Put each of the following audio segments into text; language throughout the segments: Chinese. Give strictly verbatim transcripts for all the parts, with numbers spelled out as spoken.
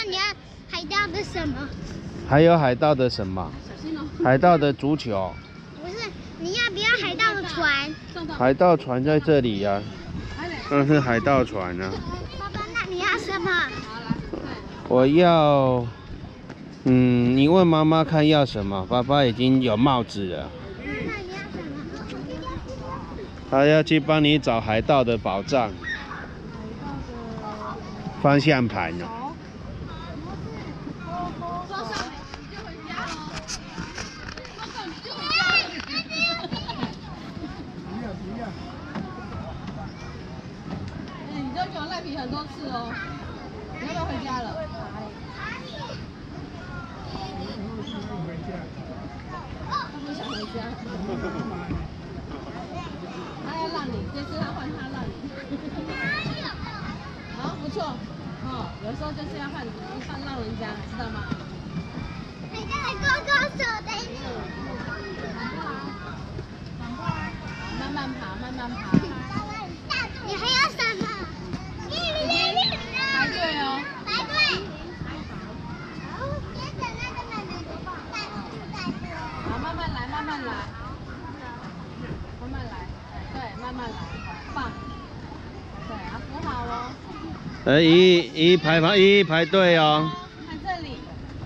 那你要海盗的什么？ 还有海盗的什么？海盗的足球。 不是，你要不要海盗的船？ 海盗船在这里呀、啊，那是海盗船啊。 爸爸，那你要什么？ 我要，嗯，你问妈妈看要什么？爸爸已经有帽子了。 那你要什么？ 他要去帮你找海盗的宝藏。方向盘哦。 你就给我赖皮很多次哦，你要不要回家了？他不想回家。他要让你，这次他换他让你。好，不错。哦，有时候就是要换换让人家，知道吗？ 你再来勾勾手的。 慢慢爬，慢慢爬。 你还要什么？ 排队哦。 排队。 好，慢慢来，慢慢来，慢慢来，对，慢慢来，放。对，啊，扶好哦。 呃，一一排排一排队哦。 看这里。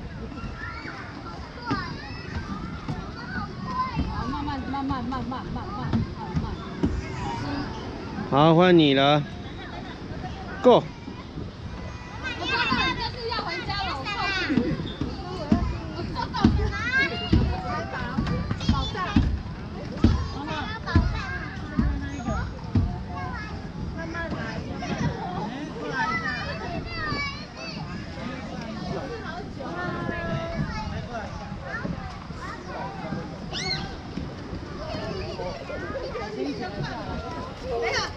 好，慢慢慢慢慢慢慢慢慢慢。 好，换你了。Go。 就是要回家了，我告诉你。我告诉你。宝藏。妈妈。慢慢来。过来一下。好久啊。没有。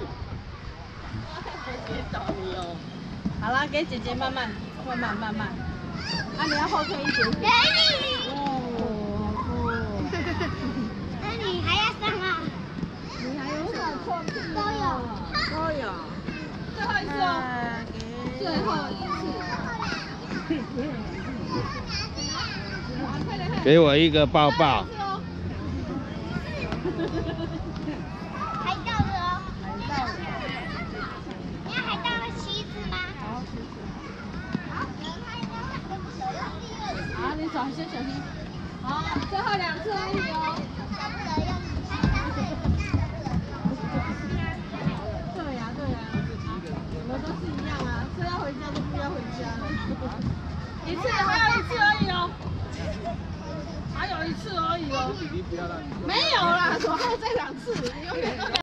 我接找你哦。好了，给姐姐慢慢慢慢慢慢。啊，你要后退一点点。哦，好酷。 那你还要什么？ 你还有什么错题？ 都有。 都有。最后一次哦。最后一次。 给我一个抱抱。 海盗的哦。海盗的。你要海盗的旗子吗？ 好，谢谢。好，你走，先小心。好，最后两次而已哦。对呀，对呀，我们都是一样啊，说要回家就不要回家了。一次，还有一次而已哦。还有一次而已哦。没有啦，怎么还有这两次？你永远都。